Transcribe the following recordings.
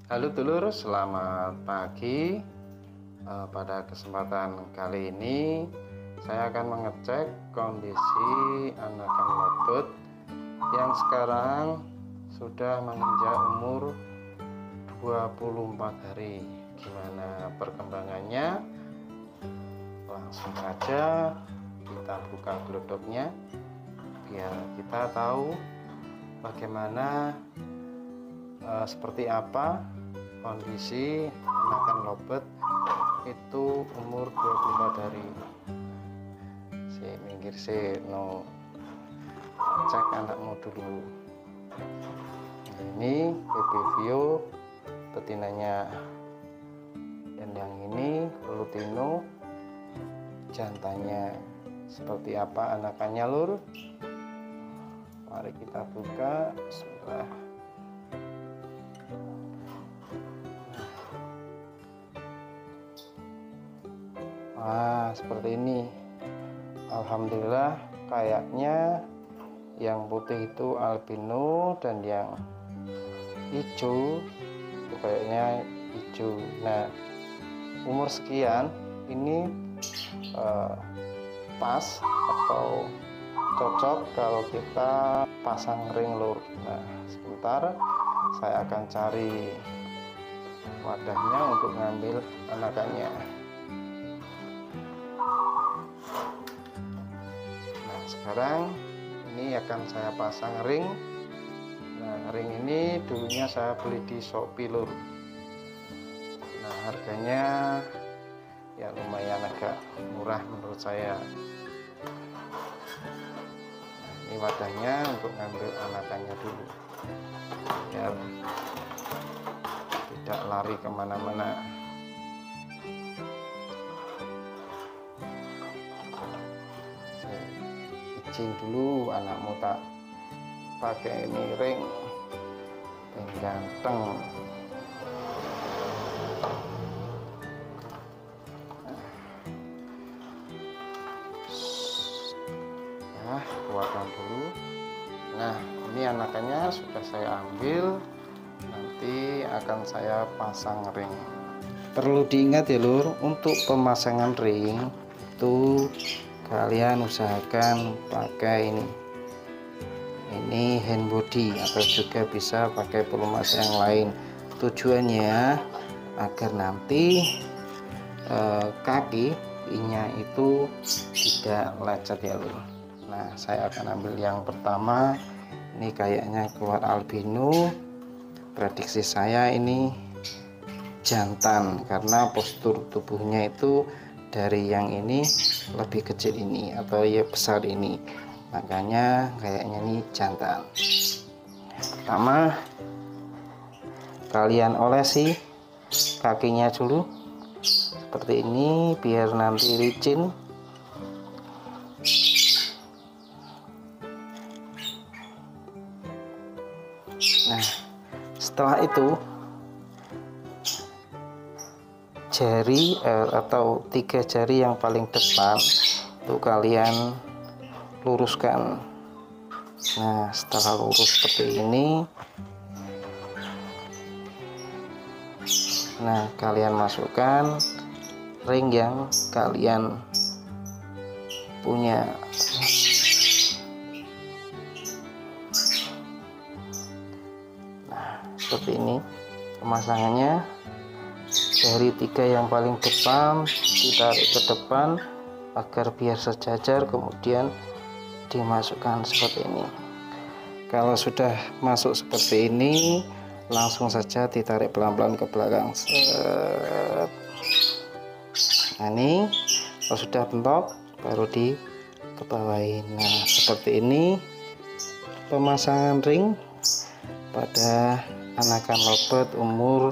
Halo dulur, selamat pagi. Pada kesempatan kali ini saya akan mengecek kondisi anakan lobet yang sekarang sudah menginjak umur 24 hari. Gimana perkembangannya? Langsung saja kita buka glodoknya biar kita tahu bagaimana seperti apa kondisi anakan lobet itu umur 24 hari. Minggir no cek anakmu dulu. Ini Pepivio betinanya, dan yang ini Lutino jantannya. Seperti apa anakannya lur? Mari kita buka. Bismillah. Nah, seperti ini. Alhamdulillah, kayaknya yang putih itu albino dan yang hijau itu kayaknya hijau. Nah, umur sekian ini pas atau cocok kalau kita pasang ring lur. Nah, sebentar saya akan cari wadahnya untuk ngambil anakannya. Nah, sekarang ini akan saya pasang ring. Nah, ring ini dulunya saya beli di Shopee lur. Nah, harganya ya lumayan agak murah menurut saya. Nah, ini wadahnya untuk ngambil anakannya dulu biar tidak lari kemana-mana. Saya izin dulu anakmu tak pakai ini ring yang ganteng. Nah, keluarkan dulu. Nah, ini anakannya sudah saya ambil, nanti akan saya pasang ring. Perlu diingat ya lur, untuk pemasangan ring itu kalian usahakan pakai ini hand body atau juga bisa pakai pelumas yang lain. Tujuannya agar nanti kakinya itu tidak lecet ya lur. Nah, saya akan ambil yang pertama. Ini kayaknya keluar albino. Prediksi saya ini jantan karena postur tubuhnya itu dari yang ini lebih kecil ini atau ya besar ini, makanya kayaknya ini jantan. Pertama kalian olesi kakinya dulu seperti ini biar nanti licin. Nah, setelah itu jari atau 3 jari yang paling depan itu kalian luruskan. Nah, setelah lurus seperti ini, nah kalian masukkan ring yang kalian punya. Nah, seperti ini pemasangannya. Dari 3 yang paling depan ditarik ke depan agar biar sejajar, kemudian dimasukkan seperti ini. Kalau sudah masuk seperti ini, langsung saja ditarik pelan-pelan ke belakang. Set. Nah, ini kalau sudah bentok baru dikebawain. Nah, seperti ini pemasangan ring pada anakan lobet umur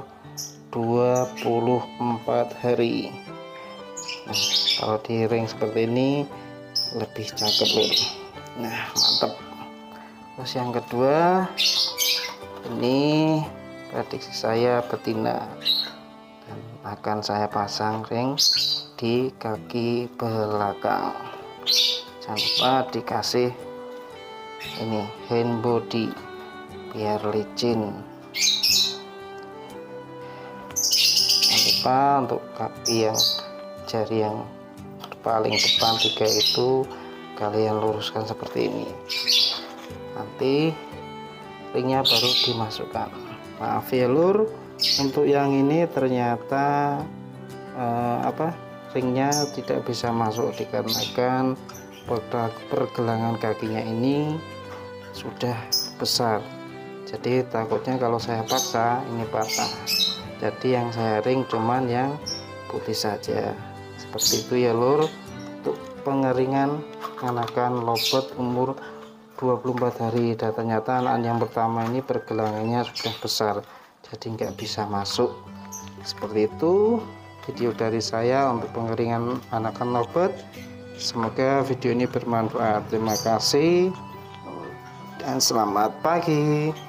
24 hari. Nah, kalau di ring seperti ini lebih cakep loh. Nah, mantap. Terus yang kedua, ini prediksi saya betina dan akan saya pasang ring di kaki belakang. Jangan lupa dikasih ini hand body biar licin. Jangan lupa untuk kaki yang jari yang paling depan 3 itu kalian luruskan seperti ini. Nanti ringnya baru dimasukkan. Maaf ya lur, untuk yang ini ternyata ringnya tidak bisa masuk dikarenakan pergelangan kakinya ini sudah besar. Jadi takutnya kalau saya paksa ini patah. Jadi yang saya ring cuman yang putih saja. Seperti itu ya lur, untuk pengeringan anakan lobot umur 24 hari. Dan ternyata anak yang pertama ini pergelangannya sudah besar, jadi nggak bisa masuk. Seperti itu video dari saya untuk pengeringan anakan lobot. Semoga video ini bermanfaat. Terima kasih dan selamat pagi.